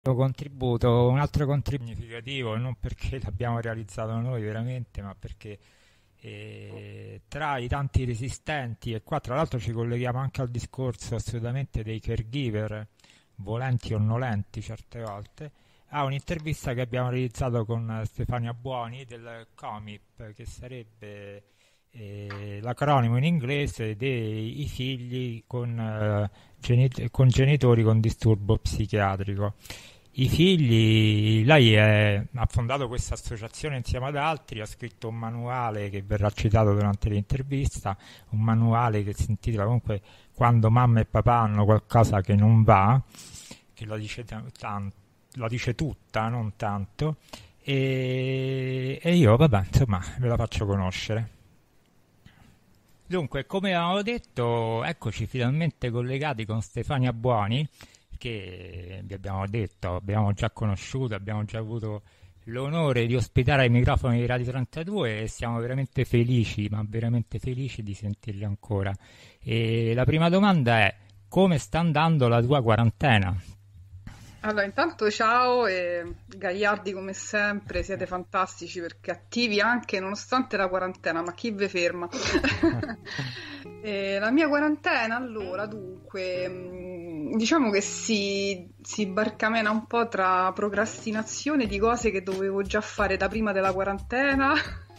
contributo, un altro contributo significativo, non perché l'abbiamo realizzato noi veramente, ma perché tra i tanti resistenti, e qua tra l'altro ci colleghiamo anche al discorso assolutamente dei caregiver, volenti o nolenti certe volte, a un'intervista che abbiamo realizzato con Stefania Buoni del COMIP, che sarebbe l'acronimo in inglese dei i figli con genitori con disturbo psichiatrico. I figli, ha fondato questa associazione insieme ad altri, ha scritto un manuale che verrà citato durante l'intervista, un manuale che si intitola comunque Quando mamma e papà hanno qualcosa che non va, che la dice tutta, non tanto, e io, vabbè, insomma, ve la faccio conoscere. Dunque, come avevamo detto, eccoci finalmente collegati con Stefania Buoni, che vi abbiamo detto, abbiamo già conosciuto, abbiamo già avuto l'onore di ospitare ai microfoni di Radio 32 e siamo veramente felici, ma veramente felici di sentirli ancora. E la prima domanda è: come sta andando la tua quarantena? Allora, intanto ciao e gagliardi come sempre, siete fantastici perché attivi anche nonostante la quarantena, ma chi ve ferma? La mia quarantena, allora, dunque, diciamo che si barcamena un po' tra procrastinazione di cose che dovevo già fare da prima della quarantena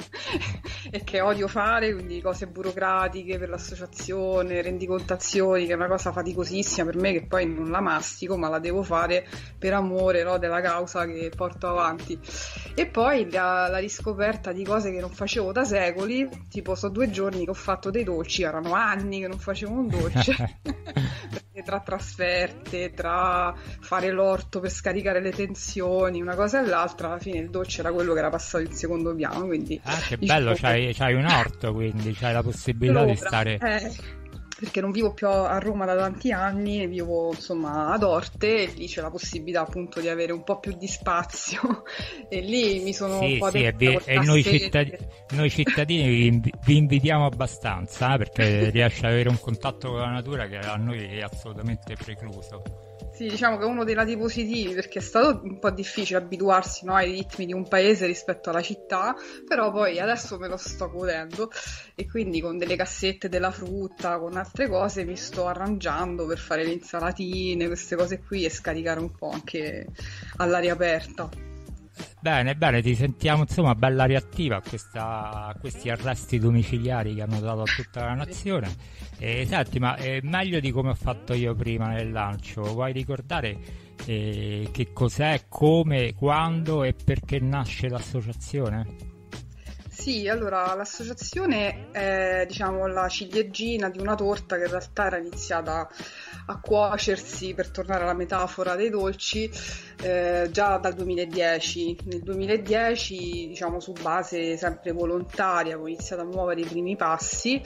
e che odio fare, quindi cose burocratiche per l'associazione, rendicontazioni, che è una cosa faticosissima per me che poi non la mastico, ma la devo fare per amore, no, della causa che porto avanti. E poi la riscoperta di cose che non facevo da secoli, tipo so 2 giorni che ho fatto dei dolci, erano anni che non facevo un dolce. Perché tra trasferte, tra fare l'orto per scaricare le tensioni, una cosa e l'altra, alla fine il dolce era quello che era passato in secondo piano, quindi Ah, che bello, diciamo che c'hai un orto, quindi c'hai la possibilità di l'opera, stare. perché non vivo più a Roma da tanti anni, vivo insomma ad Orte e lì c'è la possibilità appunto di avere un po' più di spazio e lì mi sono un Sì, po' sì, adeguata col e cassette. noi cittadini vi invitiamo abbastanza, perché riesci ad avere un contatto con la natura che a noi è assolutamente precluso. Sì, diciamo che è uno dei lati positivi perché è stato un po' difficile abituarsi, no, ai ritmi di un paese rispetto alla città, però poi adesso me lo sto godendo e quindi con delle cassette della frutta, con altre cose mi sto arrangiando per fare le insalatine, queste cose qui e scaricare un po' anche all'aria aperta. Bene, bene, ti sentiamo insomma bella reattiva a questi arresti domiciliari che hanno dato a tutta la nazione. E senti, ma meglio di come ho fatto io prima nel lancio, vuoi ricordare che cos'è, come, quando e perché nasce l'associazione? Sì, allora l'associazione è, diciamo, la ciliegina di una torta che in realtà era iniziata a cuocersi, per tornare alla metafora dei dolci, già dal 2010. Nel 2010, diciamo, su base sempre volontaria, ho iniziato a muovere i primi passi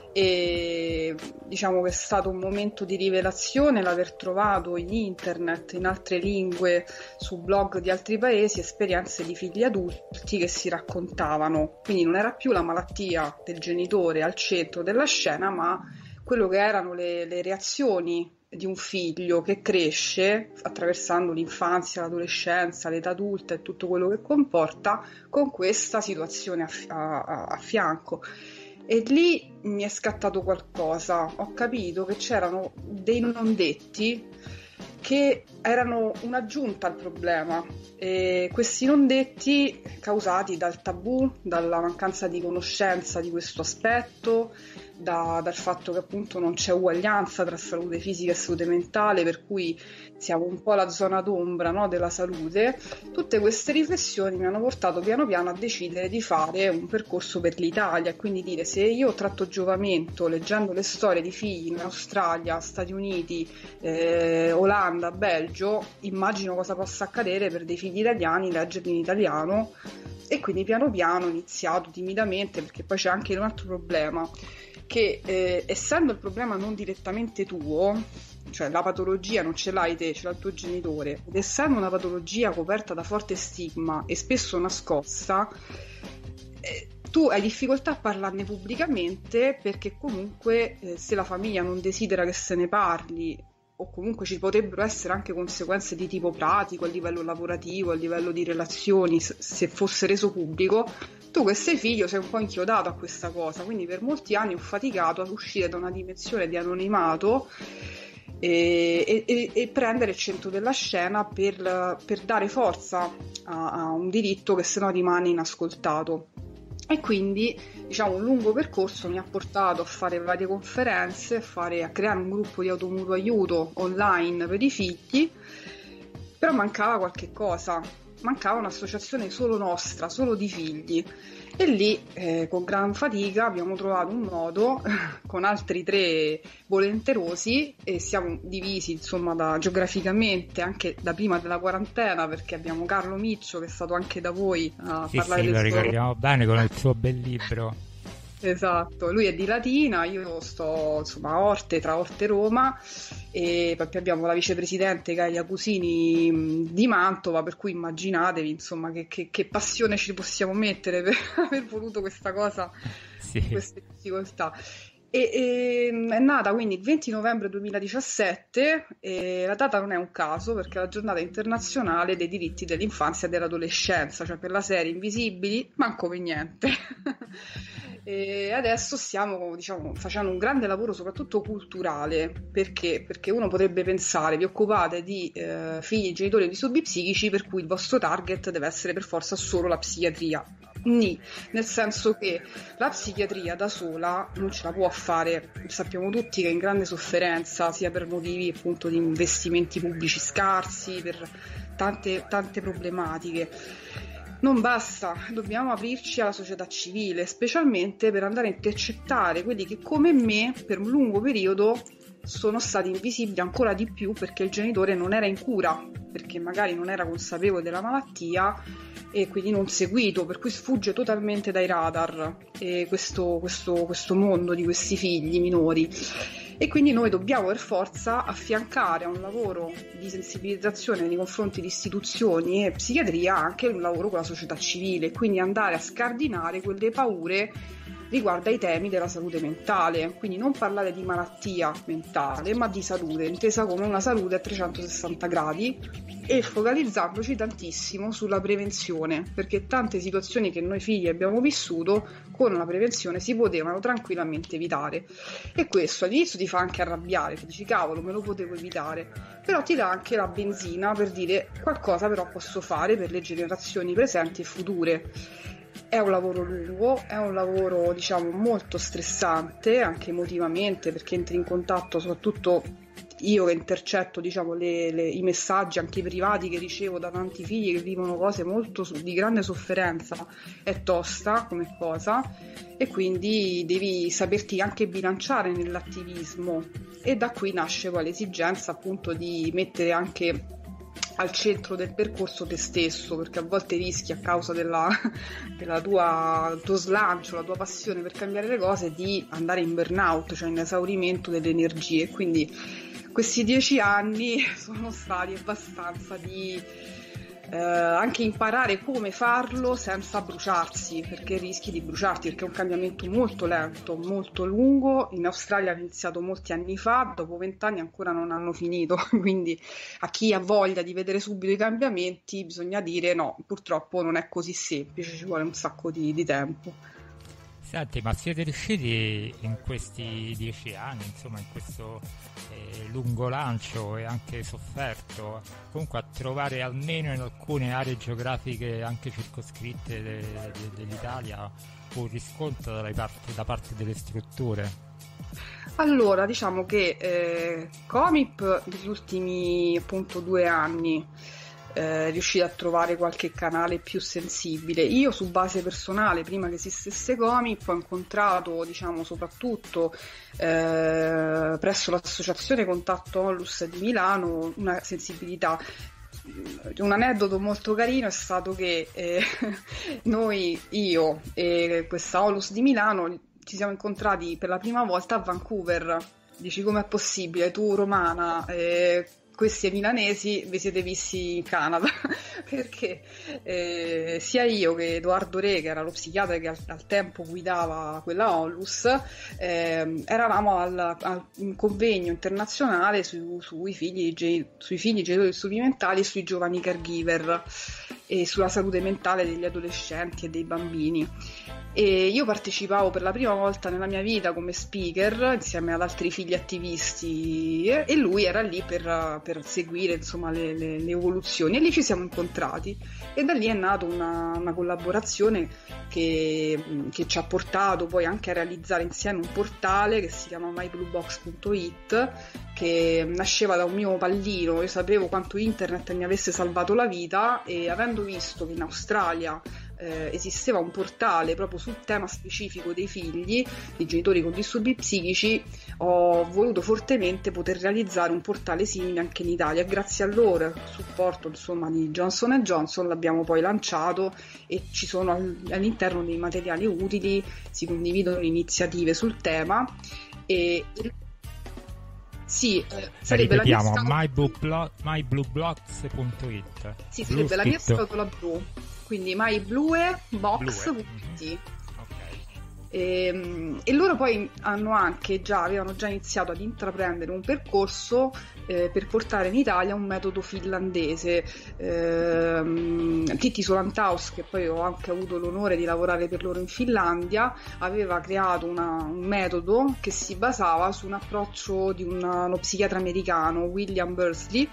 e diciamo che è stato un momento di rivelazione l'aver trovato in internet, in altre lingue, su blog di altri paesi, esperienze di figli adulti che si raccontavano. Quindi non era più la malattia del genitore al centro della scena, ma quello che erano le reazioni di un figlio che cresce attraversando l'infanzia, l'adolescenza, l'età adulta e tutto quello che comporta con questa situazione a fianco. E lì mi è scattato qualcosa, ho capito che c'erano dei non detti che erano un'aggiunta al problema e questi non detti causati dal tabù, dalla mancanza di conoscenza di questo aspetto, dal fatto che appunto non c'è uguaglianza tra salute fisica e salute mentale, per cui siamo un po' la zona d'ombra, no, della salute. Tutte queste riflessioni mi hanno portato piano piano a decidere di fare un percorso per l'Italia e quindi dire: se io tratto giovamento leggendo le storie di figli in Australia, Stati Uniti, Olanda, Belgio, immagino cosa possa accadere per dei figli italiani leggerli in italiano. E quindi piano piano ho iniziato timidamente, perché poi c'è anche un altro problema, che essendo il problema non direttamente tuo, cioè la patologia non ce l'hai te, ce l'ha il tuo genitore, ed essendo una patologia coperta da forte stigma e spesso nascosta, tu hai difficoltà a parlarne pubblicamente perché comunque se la famiglia non desidera che se ne parli o comunque ci potrebbero essere anche conseguenze di tipo pratico, a livello lavorativo, a livello di relazioni, se fosse reso pubblico, tu che sei figlio sei un po' inchiodato a questa cosa, quindi per molti anni ho faticato ad uscire da una dimensione di anonimato e prendere il centro della scena per dare forza a un diritto che sennò rimane inascoltato. E quindi, diciamo, un lungo percorso mi ha portato a fare varie conferenze, a creare un gruppo di automutuo aiuto online per i figli, però mancava qualche cosa, mancava un'associazione solo nostra, solo di figli. E lì, con gran fatica, abbiamo trovato un modo con altri 3 volenterosi, e siamo divisi, insomma, geograficamente anche da prima della quarantena, perché abbiamo Carlo Miccio, che è stato anche da voi a parlare Sì, del lo suo... ricordiamo bene con il suo bel libro. Esatto, lui è di Latina, io sto insomma a Orte, tra Orte e Roma, e poi abbiamo la vicepresidente Gaia Cusini di Mantova, per cui immaginatevi insomma che passione ci possiamo mettere per aver voluto questa cosa, Sì. queste difficoltà. È nata quindi il 20 novembre 2017, e la data non è un caso perché è la giornata internazionale dei diritti dell'infanzia e dell'adolescenza, cioè per la serie Invisibili, manco per niente. E adesso stiamo, diciamo, facendo un grande lavoro soprattutto culturale, perché uno potrebbe pensare vi occupate di figli e genitori di disturbi psichici, per cui il vostro target deve essere per forza solo la psichiatria. Nel senso che la psichiatria da sola non ce la può fare, sappiamo tutti che è in grande sofferenza sia per motivi appunto di investimenti pubblici scarsi, per tante problematiche. Non basta, dobbiamo aprirci alla società civile, specialmente per andare a intercettare quelli che come me per un lungo periodo sono stati invisibili ancora di più perché il genitore non era in cura, perché magari non era consapevole della malattia e quindi non seguito, per cui sfugge totalmente dai radar questo mondo di questi figli minori. E quindi noi dobbiamo per forza affiancare a un lavoro di sensibilizzazione nei confronti di istituzioni e psichiatria anche un lavoro con la società civile, quindi andare a scardinare quelle paure riguardo ai temi della salute mentale, quindi non parlare di malattia mentale ma di salute, intesa come una salute a 360 gradi e focalizzandoci tantissimo sulla prevenzione, perché tante situazioni che noi figli abbiamo vissuto con la prevenzione si potevano tranquillamente evitare, e questo all'inizio ti fa anche arrabbiare, ti dici cavolo me lo potevo evitare, però ti dà anche la benzina per dire qualcosa però posso fare per le generazioni presenti e future. È un lavoro lungo, è un lavoro diciamo molto stressante anche emotivamente, perché entri in contatto, soprattutto io che intercetto diciamo i messaggi anche privati che ricevo da tanti figli che vivono cose molto di grande sofferenza, è tosta come cosa, e quindi devi saperti anche bilanciare nell'attivismo, e da qui nasce poi l'esigenza appunto di mettere anche al centro del percorso te stesso, perché a volte rischi a causa della tuo slancio, la tua passione per cambiare le cose, di andare in burnout, cioè in esaurimento delle energie. Quindi questi 10 anni sono stati abbastanza di anche imparare come farlo senza bruciarsi, perché rischi di bruciarti, perché è un cambiamento molto lento, molto lungo. In Australia ha iniziato molti anni fa, dopo 20 anni ancora non hanno finito, quindi a chi ha voglia di vedere subito i cambiamenti bisogna dire no, purtroppo non è così semplice, ci vuole un sacco di tempo. Senti, ma siete riusciti in questi 10 anni, insomma in questo lungo lancio e anche sofferto, comunque a trovare almeno in alcune aree geografiche anche circoscritte dell'Italia un riscontro da parte delle strutture? Allora, diciamo che Comip negli ultimi appunto 2 anni riuscire a trovare qualche canale più sensibile. Io su base personale, prima che esistesse Comip, ho incontrato diciamo soprattutto presso l'associazione Contatto Onlus di Milano una sensibilità. Un aneddoto molto carino è stato che io e questa Onlus di Milano ci siamo incontrati per la prima volta a Vancouver. Dici com'è possibile, tu romana, questi milanesi vi siete visti in Canada, perché sia io che Edoardo Re, che era lo psichiatra che al tempo guidava quella onlus, eravamo al un convegno internazionale sui figli, genitori disturbi mentali e sui giovani caregiver e sulla salute mentale degli adolescenti e dei bambini. E io partecipavo per la prima volta nella mia vita come speaker insieme ad altri figli attivisti e lui era lì per seguire, insomma, le evoluzioni, e lì ci siamo incontrati e da lì è nata una collaborazione che ci ha portato poi anche a realizzare insieme un portale che si chiama mybluebox.it, che nasceva da un mio pallino. Io sapevo quanto internet mi avesse salvato la vita, e avendo visto che in Australia esisteva un portale proprio sul tema specifico dei figli, dei genitori con disturbi psichici, ho voluto fortemente poter realizzare un portale simile anche in Italia, e grazie al loro supporto, insomma, di Johnson & Johnson l'abbiamo poi lanciato, e ci sono all'interno dei materiali utili, si condividono iniziative sul tema. E sì, sarebbe Ripetiamo, la mia myblueblogs.it. sì, Blu sarebbe la mia scritto scatola blu, quindi mybluebox.it. blue. Ok. E loro poi avevano già iniziato ad intraprendere un percorso per portare in Italia un metodo finlandese. Titti Solantaus, che poi ho anche avuto l'onore di lavorare per loro in Finlandia, aveva creato un metodo che si basava su un approccio di uno psichiatra americano, William Bursley.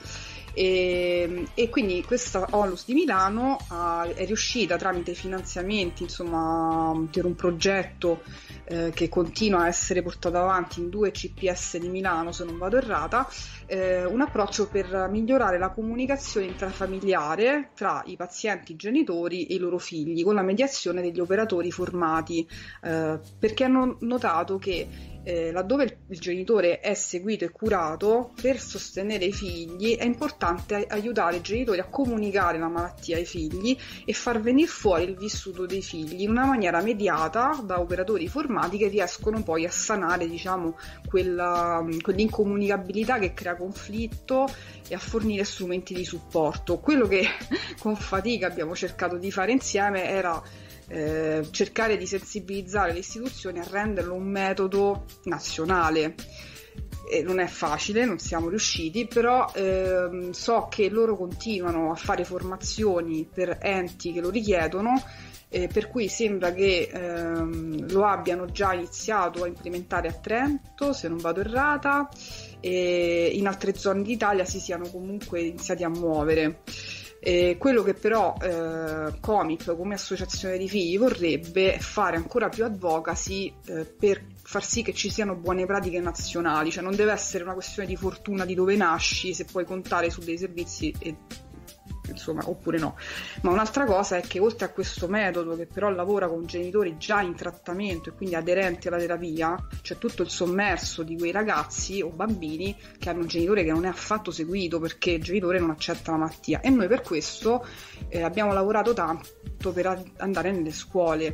E quindi questa Onlus di Milano è riuscita, tramite finanziamenti, insomma, per un progetto che continua a essere portato avanti in 2 CPS di Milano, se non vado errata, un approccio per migliorare la comunicazione intrafamiliare tra i pazienti genitori e i loro figli, con la mediazione degli operatori formati, perché hanno notato che laddove il genitore è seguito e curato, per sostenere i figli è importante aiutare i genitori a comunicare la malattia ai figli e far venire fuori il vissuto dei figli in una maniera mediata da operatori formati che riescono poi a sanare, diciamo, quell'incomunicabilità che crea conflitto, e a fornire strumenti di supporto. Quello che con fatica abbiamo cercato di fare insieme era cercare di sensibilizzare le istituzioni a renderlo un metodo nazionale. Non è facile, non siamo riusciti, però so che loro continuano a fare formazioni per enti che lo richiedono, per cui sembra che lo abbiano già iniziato a implementare a Trento, se non vado errata, e in altre zone d'Italia si siano comunque iniziati a muovere. Quello che però Comip come associazione di figli vorrebbe è fare ancora più advocacy per far sì che ci siano buone pratiche nazionali, cioè non deve essere una questione di fortuna di dove nasci, se puoi contare su dei servizi insomma, oppure no. Ma un'altra cosa è che oltre a questo metodo, che però lavora con genitori già in trattamento e quindi aderenti alla terapia, c'è tutto il sommerso di quei ragazzi o bambini che hanno un genitore che non è affatto seguito, perché il genitore non accetta la malattia, e noi per questo abbiamo lavorato tanto per andare nelle scuole.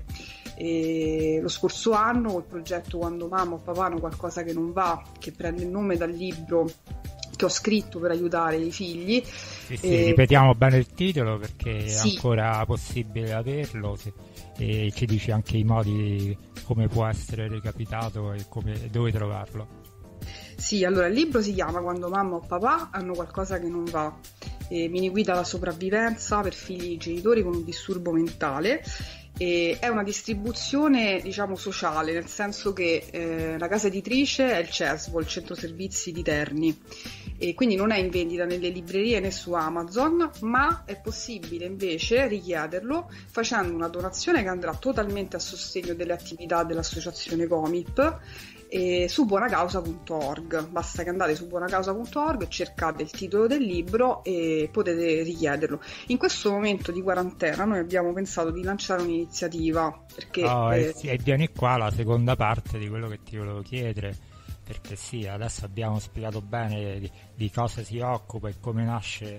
Lo scorso anno col progetto Quando mamma o papà hanno qualcosa che non va, che prende il nome dal libro che ho scritto per aiutare i figli. Sì, ripetiamo bene il titolo, perché sì, è ancora possibile averlo, e ci dici anche i modi come può essere recapitato e dove trovarlo. Sì, allora il libro si chiama Quando mamma o papà hanno qualcosa che non va, mini guida alla sopravvivenza per figli di genitori con un disturbo mentale. È una distribuzione, diciamo, sociale, nel senso che la casa editrice è il CESVO, il centro servizi di Terni, e quindi non è in vendita nelle librerie né su Amazon, ma è possibile invece richiederlo facendo una donazione che andrà totalmente a sostegno delle attività dell'associazione Comip, su buonacausa.org. Basta che andate su buonacausa.org, cercate il titolo del libro e potete richiederlo. In questo momento di quarantena noi abbiamo pensato di lanciare un'iniziativa, perché e vieni qua la seconda parte di quello che ti volevo chiedere, perché sì, adesso abbiamo spiegato bene di cosa si occupa e come nasce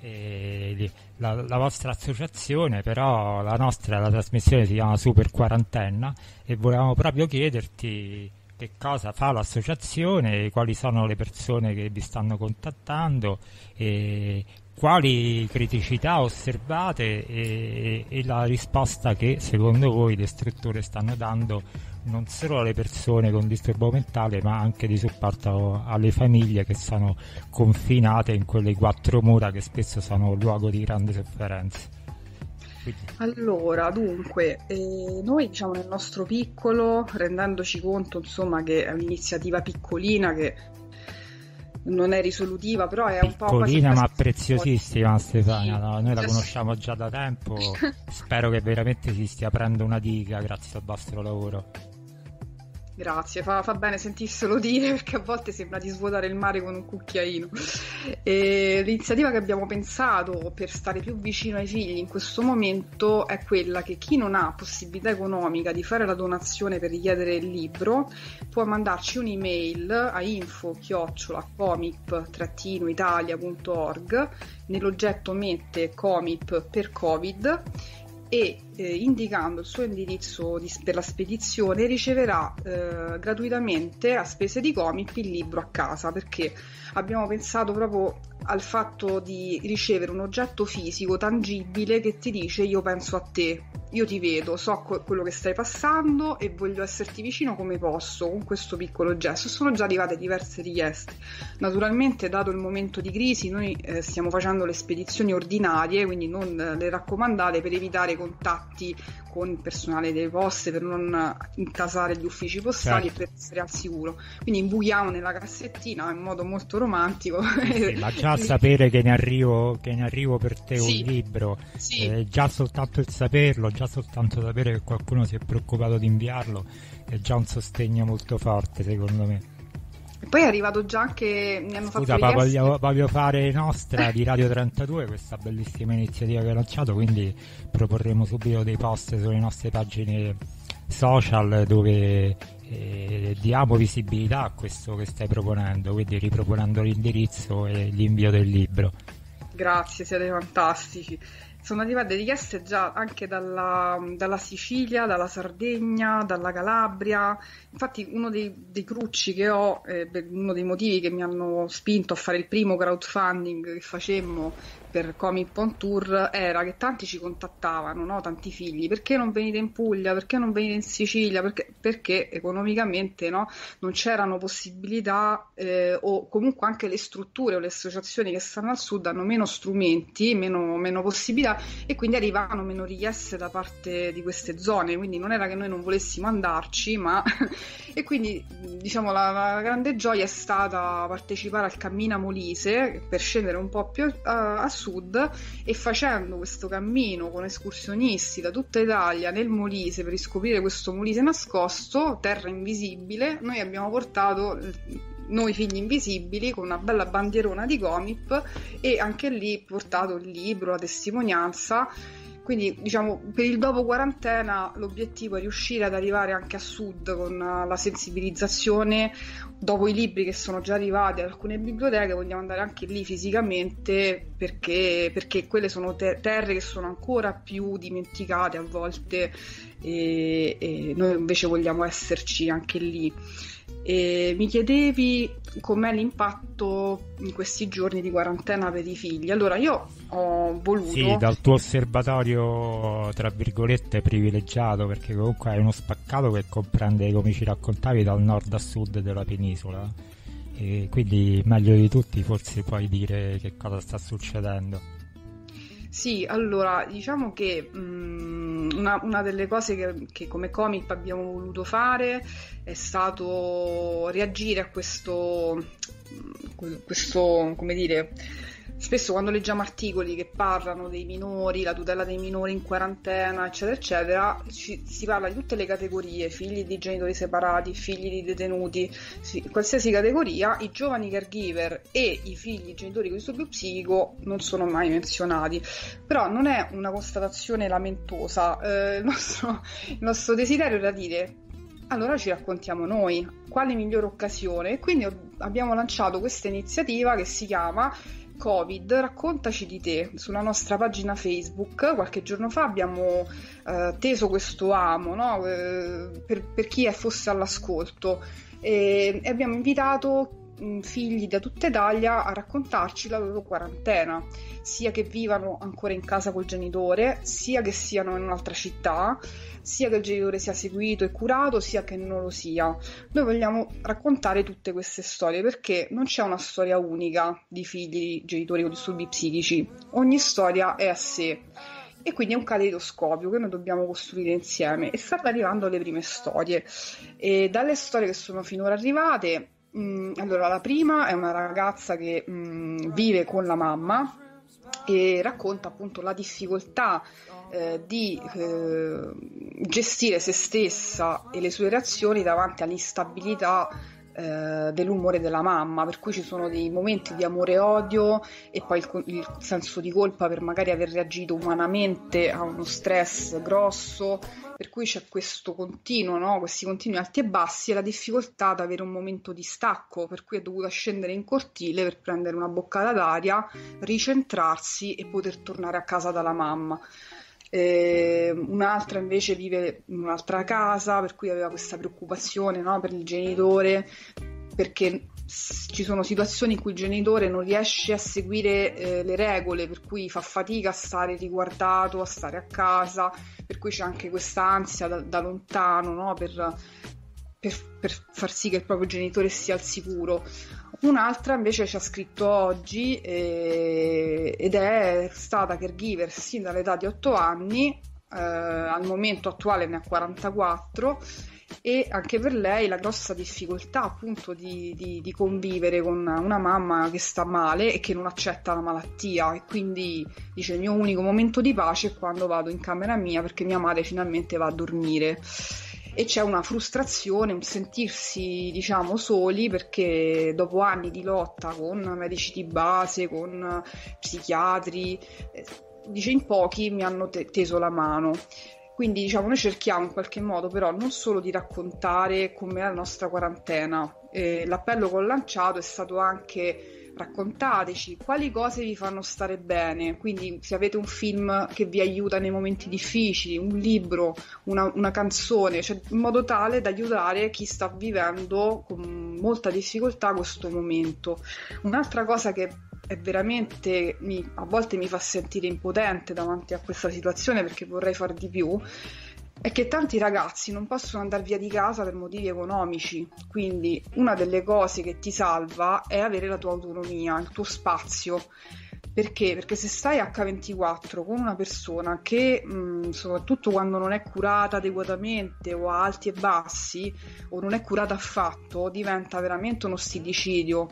la vostra associazione, però la trasmissione si chiama Super Quarantenna, e volevamo proprio chiederti che cosa fa l'associazione, quali sono le persone che vi stanno contattando, e quali criticità osservate e la risposta che secondo voi le strutture stanno dando non solo alle persone con disturbo mentale, ma anche di supporto alle famiglie che sono confinate in quelle 4 mura che spesso sono luogo di grande sofferenza. Quindi, Allora, dunque, noi diciamo nel nostro piccolo, rendendoci conto insomma che è un'iniziativa piccolina che non è risolutiva, però è un po' quasi piccolina ma quasi preziosissima, Stefania, sì, no? Noi la cioè, conosciamo già da tempo, spero che veramente si stia aprendo una diga grazie al vostro lavoro. grazie, fa bene sentirselo dire perché a volte sembra di svuotare il mare con un cucchiaino. E l'iniziativa che abbiamo pensato per stare più vicino ai figli in questo momento è quella che chi non ha possibilità economica di fare la donazione per richiedere il libro può mandarci un'email a info@comip-italia.org, nell'oggetto mette Comip per Covid e indicando il suo indirizzo per la spedizione riceverà gratuitamente a spese di Comip il libro a casa, perché abbiamo pensato proprio al fatto di ricevere un oggetto fisico tangibile che ti dice io penso a te, io ti vedo, so quello che stai passando e voglio esserti vicino come posso con questo piccolo gesto. Sono già arrivate diverse richieste. Naturalmente, dato il momento di crisi, noi stiamo facendo le spedizioni ordinarie, quindi non le raccomandate, per evitare contatti con il personale delle poste, per non intasare gli uffici postali, Certo. e per essere al sicuro. Quindi imbuchiamo nella cassettina in modo molto romantico. Sì, ma già sapere che ne arrivo per te Sì, un libro, sì. già soltanto il saperlo, già soltanto sapere che qualcuno si è preoccupato di inviarlo, è già un sostegno molto forte, secondo me. E poi è arrivato già anche, mi hanno fatto Scusa, ma richieste. voglio fare nostra di Radio 32 questa bellissima iniziativa che hai lanciato, quindi proporremo subito dei post sulle nostre pagine social dove diamo visibilità a questo che stai proponendo, quindi riproponendo l'indirizzo e l'invio del libro. Grazie, siete fantastici. Sono arrivate richieste già anche dalla Sicilia, dalla Sardegna, dalla Calabria. Infatti uno dei crucci che ho, uno dei motivi che mi hanno spinto a fare il primo crowdfunding che facemmo per Comic on Tour era che tanti ci contattavano, no? Tanti figli, perché non venite in Puglia, perché non venite in Sicilia, perché economicamente, no? Non c'erano possibilità, o comunque anche le strutture o le associazioni che stanno al sud hanno meno strumenti, meno possibilità, e quindi arrivavano meno richieste da parte di queste zone. Quindi non era che noi non volessimo andarci, ma e quindi diciamo la grande gioia è stata partecipare al Cammina Molise per scendere un po' più a sud, e facendo questo cammino con escursionisti da tutta Italia nel Molise per riscoprire questo Molise nascosto, terra invisibile, noi abbiamo portato noi figli invisibili con una bella bandierona di Comip, e anche lì portato il libro, la testimonianza. Quindi diciamo per il dopo quarantena l'obiettivo è riuscire ad arrivare anche a sud con la sensibilizzazione. Dopo i libri che sono già arrivati ad alcune biblioteche, vogliamo andare anche lì fisicamente, perché quelle sono terre che sono ancora più dimenticate a volte, e noi invece vogliamo esserci anche lì. E mi chiedevi com'è l'impatto in questi giorni di quarantena per i figli. Allora, io ho voluto... Sì, dal tuo osservatorio, tra virgolette, privilegiato, perché comunque hai uno spaccato che comprende, come ci raccontavi, dal nord a sud della penisola, e quindi meglio di tutti forse puoi dire che cosa sta succedendo. Sì, allora, diciamo che una delle cose che come Comic abbiamo voluto fare è stato reagire a questo, come dire, spesso quando leggiamo articoli che parlano dei minori, la tutela dei minori in quarantena, eccetera, eccetera, si parla di tutte le categorie: figli di genitori separati, figli di detenuti, qualsiasi categoria. I giovani caregiver e i figli di genitori con disturbo psichico non sono mai menzionati. Però non è una constatazione lamentosa, il nostro desiderio era dire: allora ci raccontiamo noi, quale migliore occasione? E quindi abbiamo lanciato questa iniziativa che si chiama Covid, raccontaci di te, sulla nostra pagina Facebook. Qualche giorno fa abbiamo teso questo amo, no? Per chi fosse all'ascolto. e abbiamo invitato figli da tutta Italia a raccontarci la loro quarantena, sia che vivano ancora in casa col genitore, sia che siano in un'altra città, sia che il genitore sia seguito e curato, sia che non lo sia. Noi vogliamo raccontare tutte queste storie perché non c'è una storia unica di figli di genitori con disturbi psichici, ogni storia è a sé. E quindi è un caleidoscopio che noi dobbiamo costruire insieme, e stanno arrivando le prime storie. E dalle storie che sono finora arrivate, allora la prima è una ragazza che vive con la mamma e racconta appunto la difficoltà di gestire se stessa e le sue reazioni davanti all'instabilità dell'umore della mamma, per cui ci sono dei momenti di amore e odio, e poi il senso di colpa per magari aver reagito umanamente a uno stress grosso, per cui c'è questo continuo, no? Questi continui alti e bassi, e la difficoltà ad avere un momento di stacco, per cui è dovuta scendere in cortile per prendere una boccata d'aria, ricentrarsi e poter tornare a casa dalla mamma. Un'altra invece vive in un'altra casa, per cui aveva questa preoccupazione, no, per il genitore, perché ci sono situazioni in cui il genitore non riesce a seguire le regole, per cui fa fatica a stare riguardato, a stare a casa, per cui c'è anche questa ansia da lontano, no, per far sì che il proprio genitore sia al sicuro. Un'altra invece ci ha scritto oggi ed è stata caregiver sin dall'età di 8 anni, al momento attuale ne ha 44, e anche per lei la grossa difficoltà appunto di convivere con una mamma che sta male e che non accetta la malattia, e quindi dice: il mio unico momento di pace è quando vado in camera mia perché mia madre finalmente va a dormire. E c'è una frustrazione, un sentirsi, diciamo, soli, perché dopo anni di lotta con medici di base, con psichiatri, dice in pochi mi hanno teso la mano. Quindi, diciamo, noi cerchiamo in qualche modo però non solo di raccontare com'è la nostra quarantena, l'appello che ho lanciato è stato anche: raccontateci quali cose vi fanno stare bene, quindi se avete un film che vi aiuta nei momenti difficili, un libro, una canzone, cioè in modo tale da aiutare chi sta vivendo con molta difficoltà questo momento. Un'altra cosa che è veramente a volte mi fa sentire impotente davanti a questa situazione, perché vorrei far di più, è che tanti ragazzi non possono andare via di casa per motivi economici. Quindi una delle cose che ti salva è avere la tua autonomia, il tuo spazio. Perché? Perché se stai H24 con una persona che, soprattutto quando non è curata adeguatamente o ha alti e bassi, o non è curata affatto, diventa veramente uno stillicidio.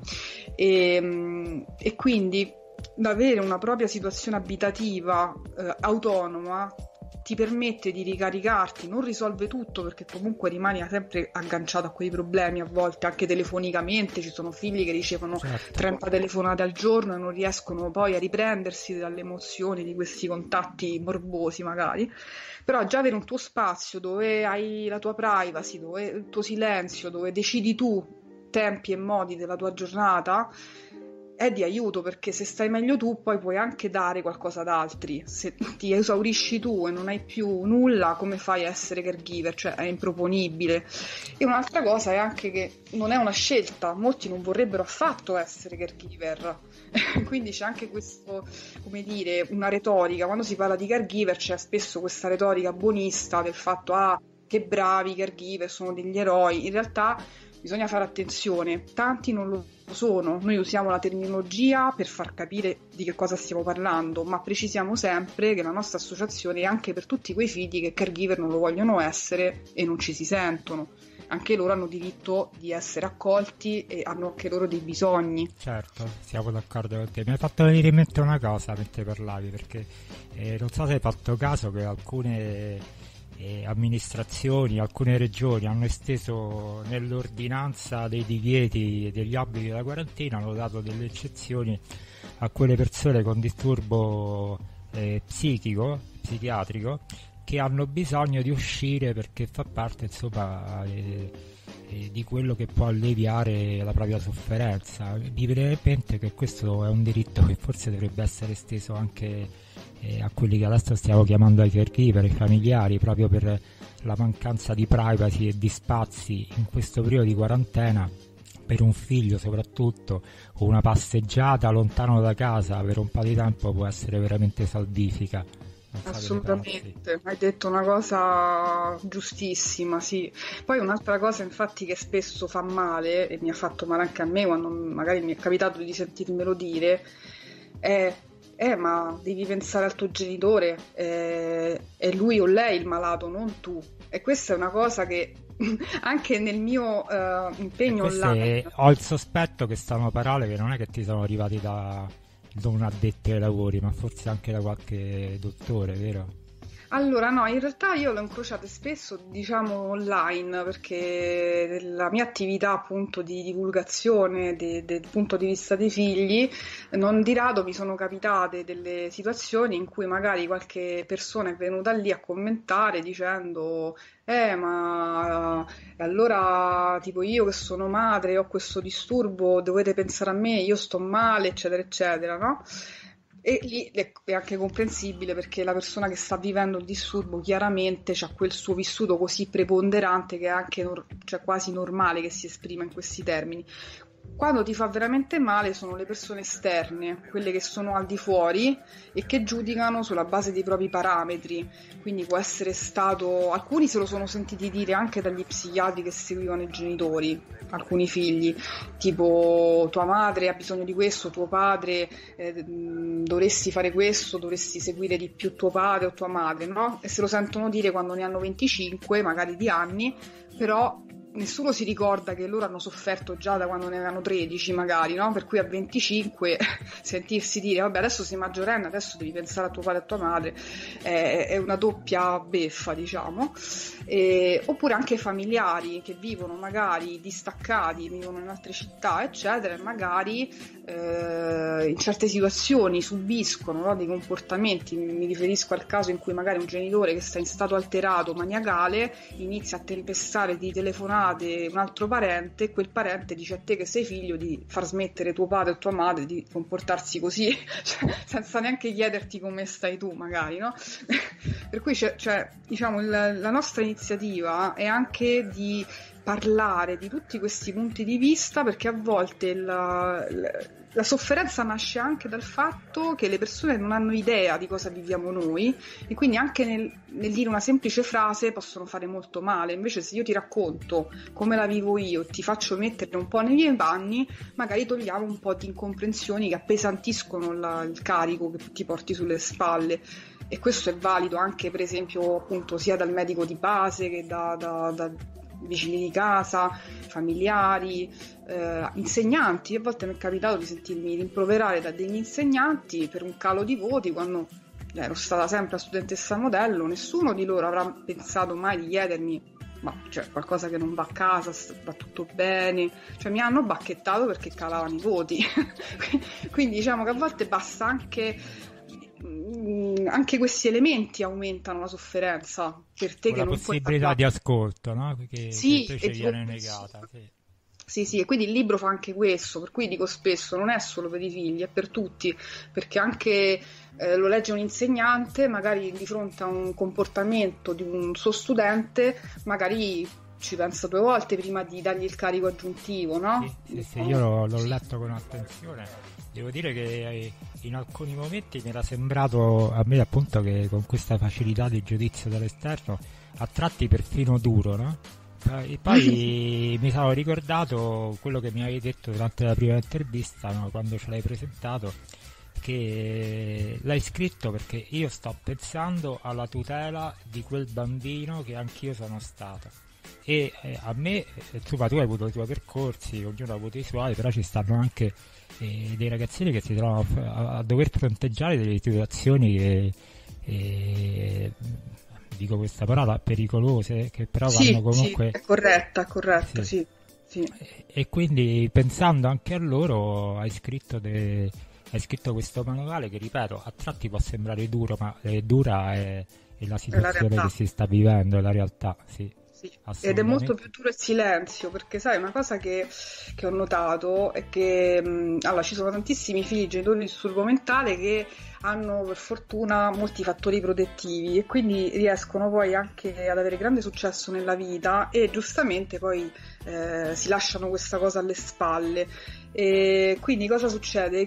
E quindi avere una propria situazione abitativa autonoma ti permette di ricaricarti, non risolve tutto perché comunque rimani sempre agganciato a quei problemi, a volte anche telefonicamente. Ci sono figli che ricevono 30 telefonate al giorno e non riescono poi a riprendersi dalle emozioni di questi contatti morbosi magari. Però già avere un tuo spazio dove hai la tua privacy, dove il tuo silenzio, dove decidi tu tempi e modi della tua giornata, è di aiuto, perché se stai meglio tu poi puoi anche dare qualcosa ad altri. Se ti esaurisci tu e non hai più nulla, come fai a essere caregiver? Cioè è improponibile. E un'altra cosa è anche che non è una scelta, molti non vorrebbero affatto essere caregiver. Quindi c'è anche questo, come dire, una retorica. Quando si parla di caregiver c'è spesso questa retorica buonista del fatto: ah, che bravi i caregiver, sono degli eroi. In realtà bisogna fare attenzione, tanti non lo sono. Noi usiamo la terminologia per far capire di che cosa stiamo parlando, ma precisiamo sempre che la nostra associazione è anche per tutti quei figli che caregiver non lo vogliono essere e non ci si sentono. Anche loro hanno diritto di essere accolti e hanno anche loro dei bisogni. Certo, siamo d'accordo con te. Mi hai fatto venire in mente una cosa mentre parlavi, perché non so se hai fatto caso che alcune amministrazioni, alcune regioni hanno esteso nell'ordinanza dei divieti e degli obblighi della quarantena, hanno dato delle eccezioni a quelle persone con disturbo psichiatrico che hanno bisogno di uscire perché fa parte, insomma, di quello che può alleviare la propria sofferenza. Mi viene in mente che questo è un diritto che forse dovrebbe essere esteso anche a quelli che adesso stiamo chiamando i caregiver, i familiari, proprio per la mancanza di privacy e di spazi in questo periodo di quarantena, per un figlio soprattutto, o una passeggiata lontano da casa per un po' di tempo può essere veramente salvifica. Non so che ne pensi. Assolutamente, hai detto una cosa giustissima, sì. Poi un'altra cosa infatti che spesso fa male, e mi ha fatto male anche a me quando magari mi è capitato di sentirmelo dire, è ma devi pensare al tuo genitore, è lui o lei il malato, non tu. E questa è una cosa che anche nel mio E impegno online. queste ho il sospetto che stanno parole che non è che ti sono arrivati da un addetto ai lavori, ma forse anche da qualche dottore, vero? Allora, no, in realtà io l'ho incrociate spesso, diciamo, online, perché nella mia attività appunto di divulgazione del punto di vista dei figli, non di rado mi sono capitate delle situazioni in cui magari qualche persona è venuta lì a commentare dicendo, ma allora tipo io che sono madre ho questo disturbo, dovete pensare a me, io sto male, eccetera, eccetera, no? E lì è anche comprensibile perché la persona che sta vivendo il disturbo chiaramente ha quel suo vissuto così preponderante che è anche cioè quasi normale che si esprima in questi termini. Quando ti fa veramente male sono le persone esterne, quelle che sono al di fuori e che giudicano sulla base dei propri parametri. Quindi può essere stato, alcuni se lo sono sentiti dire anche dagli psichiatri che seguivano i genitori, alcuni figli, tipo tua madre ha bisogno di questo, tuo padre dovresti fare questo, dovresti seguire di più tuo padre o tua madre, no? E se lo sentono dire quando ne hanno 25, magari di anni, però nessuno si ricorda che loro hanno sofferto già da quando ne avevano 13 magari, no? Per cui a 25 sentirsi dire vabbè adesso sei maggiorenne, adesso devi pensare a tuo padre e a tua madre, è una doppia beffa, diciamo. Oppure anche familiari che vivono magari distaccati, vivono in altre città, eccetera, e magari in certe situazioni subiscono, no, dei comportamenti. Mi riferisco al caso in cui magari un genitore che sta in stato alterato, maniacale, inizia a tempestare di telefonate un altro parente e quel parente dice a te che sei figlio di far smettere tuo padre o tua madre di comportarsi così, cioè, senza neanche chiederti come stai tu magari, no? Per cui diciamo, la nostra iniziativa è anche di parlare di tutti questi punti di vista, perché a volte la sofferenza nasce anche dal fatto che le persone non hanno idea di cosa viviamo noi e quindi anche nel dire una semplice frase possono fare molto male. Invece se io ti racconto come la vivo io, ti faccio mettere un po' nei miei panni, magari togliamo un po' di incomprensioni che appesantiscono il carico che ti porti sulle spalle. E questo è valido anche per esempio appunto sia dal medico di base che da vicini di casa, familiari, insegnanti. A volte mi è capitato di sentirmi rimproverare da degli insegnanti per un calo di voti quando ero stata sempre studentessa modello. Nessuno di loro avrà pensato mai di chiedermi ma c'è qualcosa che non va a casa, va tutto bene, cioè mi hanno bacchettato perché calavano i voti. Quindi diciamo che a volte basta anche questi elementi aumentano la sofferenza per te Con che la non puoi possibilità di parlare. ascolto, no? Che Sì, invece viene negata. Sì. sì, sì, e quindi il libro fa anche questo, per cui dico spesso, non è solo per i figli, è per tutti, perché anche lo legge un insegnante, magari di fronte a un comportamento di un suo studente, magari ci pensa due volte prima di dargli il carico aggiuntivo, no? Sì, sì, sì, io l'ho letto con attenzione. Devo dire che in alcuni momenti mi era sembrato a me appunto che con questa facilità di giudizio dall'esterno, a tratti perfino duro, no? E poi mi sono ricordato quello che mi avevi detto durante la prima intervista, no? Quando ce l'hai presentato, che l'hai scritto perché io sto pensando alla tutela di quel bambino che anch'io sono stato. E a me, insomma, tu hai avuto i tuoi percorsi, ognuno ha avuto i suoi, però ci stanno anche dei ragazzini che si trovano a dover fronteggiare delle situazioni che, dico questa parola, pericolose, che però vanno Sì, sì, comunque... è corretta, sì, sì, sì. E quindi pensando anche a loro hai scritto questo manuale che, ripeto, a tratti può sembrare duro, ma dura è la È la situazione che realtà. si sta vivendo, è la realtà, sì. Sì. Ed è molto assolutamente. più duro il silenzio, perché sai, una cosa che ho notato è che allora, ci sono tantissimi figli genitori di disturbo mentale che hanno per fortuna molti fattori protettivi e quindi riescono poi anche ad avere grande successo nella vita e giustamente poi si lasciano questa cosa alle spalle. E quindi cosa succede?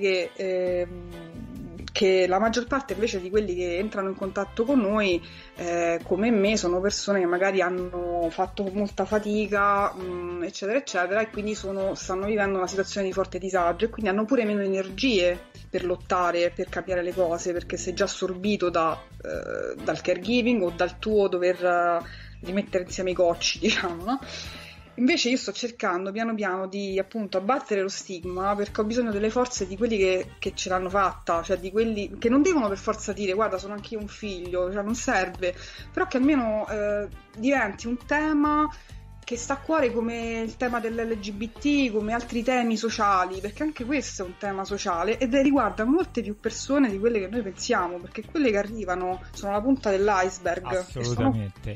Che la maggior parte invece di quelli che entrano in contatto con noi come me, sono persone che magari hanno fatto molta fatica, eccetera, eccetera, e quindi stanno vivendo una situazione di forte disagio e quindi hanno pure meno energie per lottare, per cambiare le cose, perché sei già assorbito dal caregiving o dal tuo dover rimettere insieme i cocci, diciamo, no? Invece io sto cercando piano piano di appunto abbattere lo stigma perché ho bisogno delle forze di quelli che ce l'hanno fatta, cioè di quelli che non devono per forza dire guarda sono anch'io un figlio, cioè non serve, però che almeno diventi un tema che sta a cuore come il tema dell'LGBT, come altri temi sociali, perché anche questo è un tema sociale ed riguarda molte più persone di quelle che noi pensiamo, perché quelle che arrivano sono la punta dell'iceberg Assolutamente,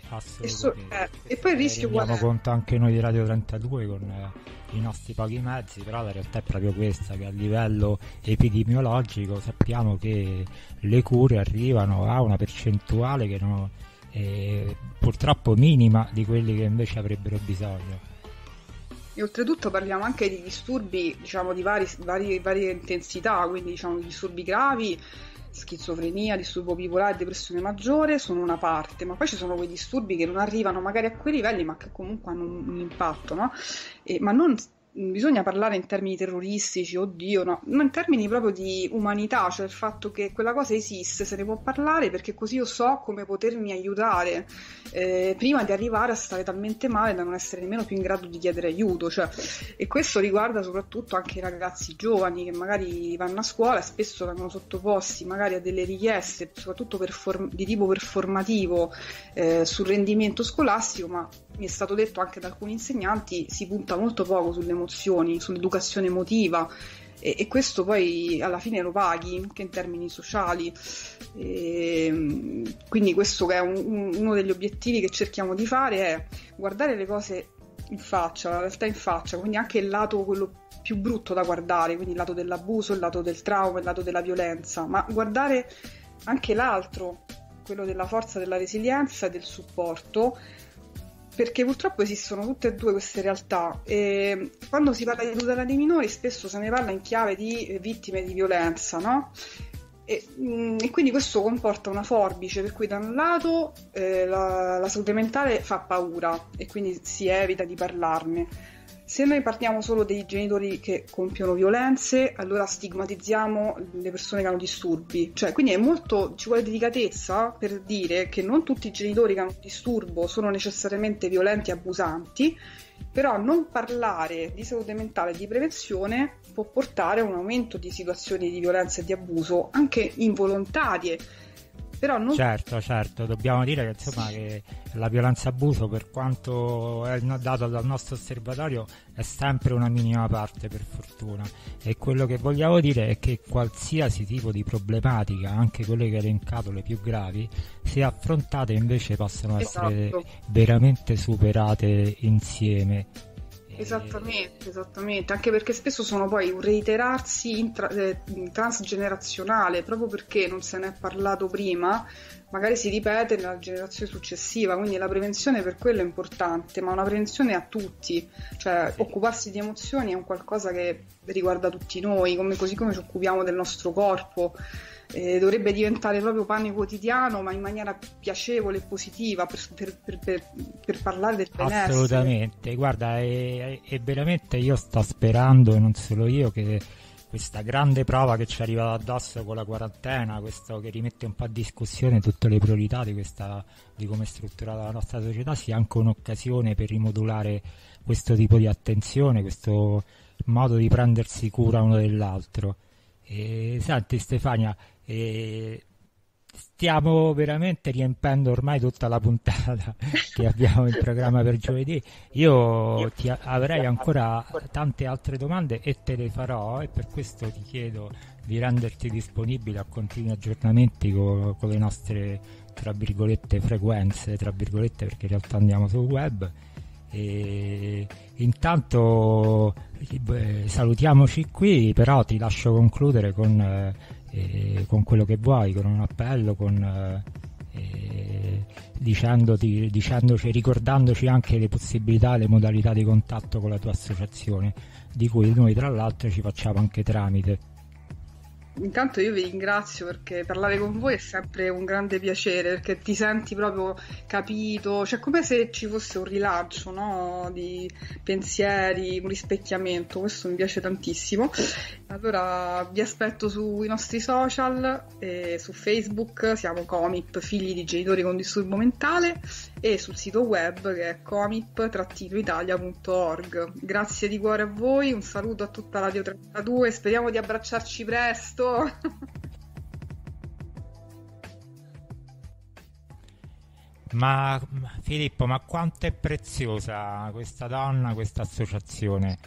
e poi il ne rischio qual rendiamo è? conto anche noi di Radio 32 con i nostri pochi mezzi, però la realtà è proprio questa, che a livello epidemiologico sappiamo che le cure arrivano a una percentuale che è purtroppo minima di quelli che invece avrebbero bisogno. E oltretutto parliamo anche di disturbi, diciamo, di varie intensità, quindi diciamo di disturbi gravi, schizofrenia, disturbo bipolare, depressione maggiore sono una parte, ma poi ci sono quei disturbi che non arrivano magari a quei livelli, ma che comunque hanno un impatto, no? Ma non bisogna parlare in termini terroristici, oddio, no, ma in termini proprio di umanità, cioè il fatto che quella cosa esiste, se ne può parlare perché così io so come potermi aiutare prima di arrivare a stare talmente male da non essere nemmeno più in grado di chiedere aiuto, cioè, e questo riguarda soprattutto anche i ragazzi giovani che magari vanno a scuola e spesso vengono sottoposti magari a delle richieste, soprattutto di tipo performativo sul rendimento scolastico, ma mi è stato detto anche da alcuni insegnanti si punta molto poco sulle emozioni, sull'educazione emotiva e questo poi alla fine lo paghi anche in termini sociali. Quindi questo che è uno degli obiettivi che cerchiamo di fare è guardare le cose in faccia, la realtà in faccia, quindi anche il lato quello più brutto da guardare, quindi il lato dell'abuso, il lato del trauma, il lato della violenza, ma guardare anche l'altro, quello della forza, della resilienza e del supporto, perché purtroppo esistono tutte e due queste realtà e quando si parla di tutela dei minori spesso se ne parla in chiave di vittime di violenza, no? E quindi questo comporta una forbice per cui da un lato la salute mentale fa paura e quindi si evita di parlarne. Se noi parliamo solo dei genitori che compiono violenze, allora stigmatizziamo le persone che hanno disturbi. Cioè, quindi ci vuole delicatezza per dire che non tutti i genitori che hanno un disturbo sono necessariamente violenti e abusanti, però non parlare di salute mentale e di prevenzione può portare a un aumento di situazioni di violenza e di abuso, anche involontarie. Però non... Certo, dobbiamo dire che insomma che la violenza abuso, per quanto è dato dal nostro osservatorio, è sempre una minima parte per fortuna, e quello che vogliamo dire è che qualsiasi tipo di problematica, anche quelle che hai elencato, le più gravi, se affrontate invece possono essere Esatto. veramente superate insieme. Esattamente, anche perché spesso sono poi un reiterarsi transgenerazionale, proprio perché non se ne è parlato prima, magari si ripete nella generazione successiva, quindi la prevenzione per quello è importante, ma una prevenzione a tutti, cioè occuparsi di emozioni è un qualcosa che riguarda tutti noi, così come ci occupiamo del nostro corpo. Dovrebbe diventare proprio pane quotidiano, ma in maniera piacevole e positiva per parlare del benessere. Assolutamente, guarda, e veramente io sto sperando, e non solo io, che questa grande prova che ci è arrivata addosso con la quarantena, questo che rimette un po' a discussione tutte le priorità di come è strutturata la nostra società, sia anche un'occasione per rimodulare questo tipo di attenzione, questo modo di prendersi cura uno dell'altro. E senti Stefania, stiamo veramente riempendo ormai tutta la puntata che abbiamo in programma per giovedì. Io avrei ancora tante altre domande e te le farò, e per questo ti chiedo di renderti disponibile a continui aggiornamenti con le nostre tra virgolette frequenze, tra virgolette, perché in realtà andiamo sul web. E intanto salutiamoci qui, però ti lascio concludere con quello che vuoi, con un appello, dicendoci, ricordandoci anche le possibilità e le modalità di contatto con la tua associazione, di cui noi tra l'altro ci facciamo anche tramite. Intanto io vi ringrazio perché parlare con voi è sempre un grande piacere, perché ti senti proprio capito, cioè come se ci fosse un rilancio, no? Di pensieri, un rispecchiamento, questo mi piace tantissimo. Allora vi aspetto sui nostri social, su Facebook siamo Comip, figli di genitori con disturbo mentale, e sul sito web che è comip-italia.org. Grazie di cuore a voi, un saluto a tutta Radio 32, speriamo di abbracciarci presto. Ma Filippo, ma quanto è preziosa questa donna, questa associazione?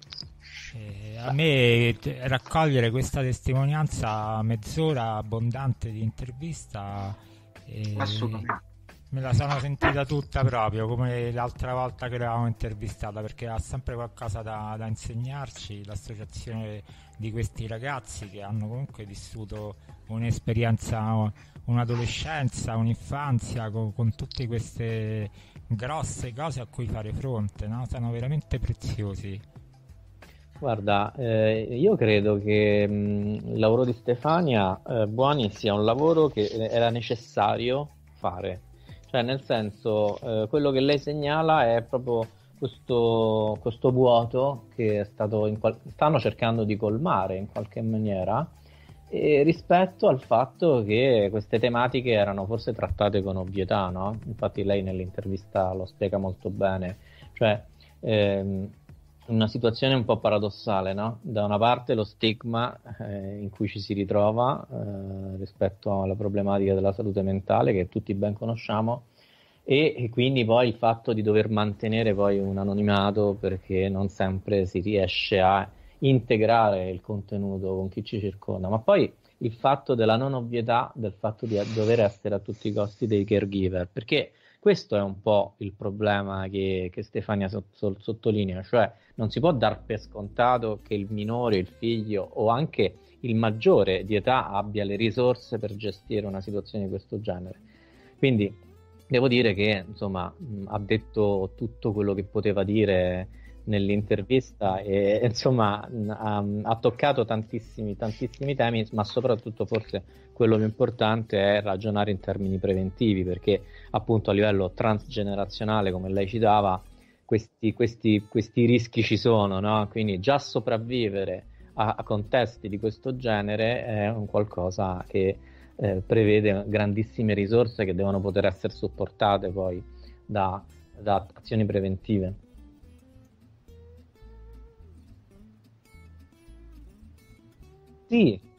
A me raccogliere questa testimonianza a mezz'ora abbondante di intervista, Assolutamente. me la sono sentita tutta proprio come l'altra volta che l'avevamo intervistata, perché ha sempre qualcosa da insegnarci, l'associazione di questi ragazzi che hanno comunque vissuto un'esperienza, un'adolescenza, un'infanzia con tutte queste grosse cose a cui fare fronte, no? Sono veramente preziosi. Guarda, io credo che il lavoro di Stefania Buoni sia un lavoro che era necessario fare. Cioè, nel senso, quello che lei segnala è proprio questo vuoto che è stato stanno cercando di colmare in qualche maniera, e rispetto al fatto che queste tematiche erano forse trattate con ovvietà, no? Infatti lei nell'intervista lo spiega molto bene. Cioè, una situazione un po' paradossale, no? Da una parte lo stigma in cui ci si ritrova rispetto alla problematica della salute mentale, che tutti ben conosciamo, e quindi poi il fatto di dover mantenere poi un anonimato perché non sempre si riesce a integrare il contenuto con chi ci circonda, ma poi il fatto della non ovvietà, del fatto di dover essere a tutti i costi dei caregiver, perché questo è un po' il problema che Stefania sottolinea, cioè non si può dar per scontato che il minore, il figlio o anche il maggiore di età abbia le risorse per gestire una situazione di questo genere. Quindi devo dire che insomma ha detto tutto quello che poteva dire nell'intervista e insomma ha toccato tantissimi temi, ma soprattutto forse quello più importante è ragionare in termini preventivi, perché appunto a livello transgenerazionale, come lei citava, questi rischi ci sono, no? Quindi già sopravvivere a contesti di questo genere è un qualcosa che prevede grandissime risorse che devono poter essere supportate poi da azioni preventive. Sì,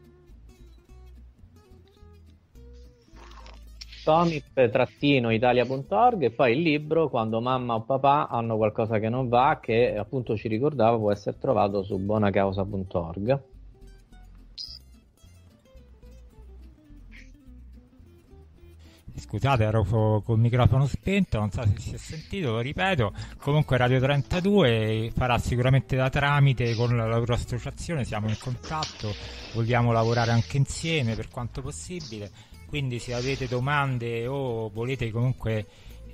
comip-italia.org, e poi il libro Quando mamma o papà hanno qualcosa che non va, che appunto ci ricordava può essere trovato su buonacausa.org. Scusate, ero col microfono spento, non so se si è sentito, lo ripeto. Comunque Radio 32 farà sicuramente da tramite con la loro associazione, siamo in contatto, vogliamo lavorare anche insieme per quanto possibile, quindi se avete domande o volete comunque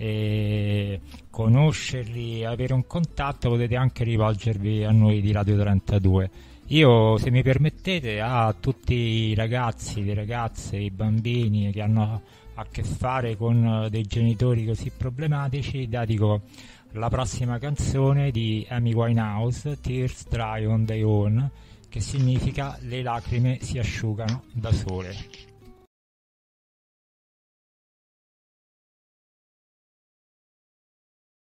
conoscerli, avere un contatto, potete anche rivolgervi a noi di Radio 32. Io, se mi permettete, a tutti i ragazzi, le ragazze, i bambini che hanno a che fare con dei genitori così problematici, dedico la prossima canzone di Amy Winehouse, Tears Dry on Their Own, che significa le lacrime si asciugano da sole.